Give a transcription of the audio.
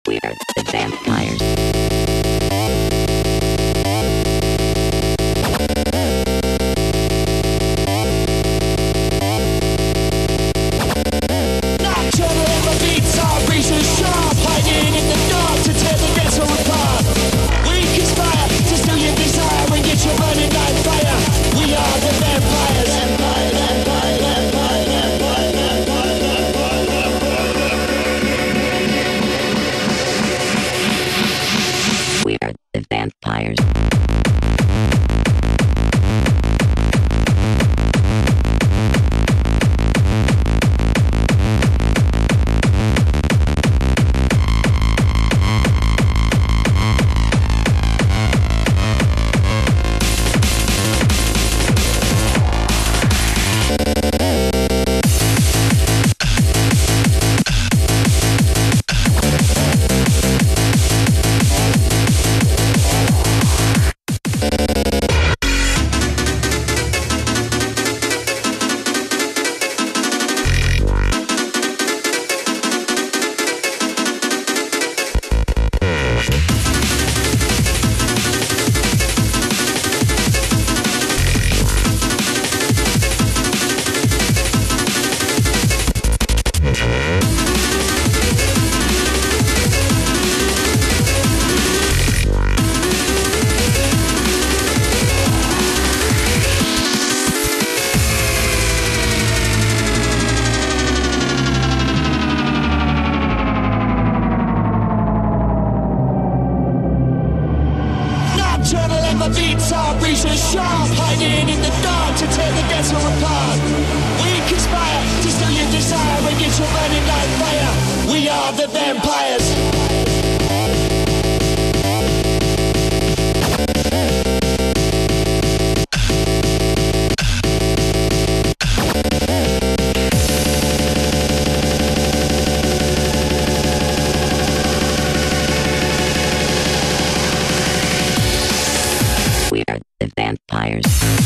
We're the vampires. Nocturnal and my beats are razor sharp, hiding in the dark to tear the ghetto apart. We conspire to steal your desire and get your burning like fire. We are the vampires. We're the vampires. Nocturnal and my beats are razor sharp, hiding in the dark to tear the ghetto apart. We conspire to steal your desire and get your burning like fire. We are the vampires. We're the vampires.